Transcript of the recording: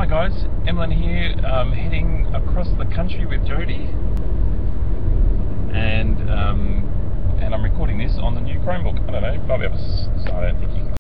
Hi guys, Emlyn here, heading across the country with Jody, and I'm recording this on the new Chromebook. I don't know, might be able to, I don't think you can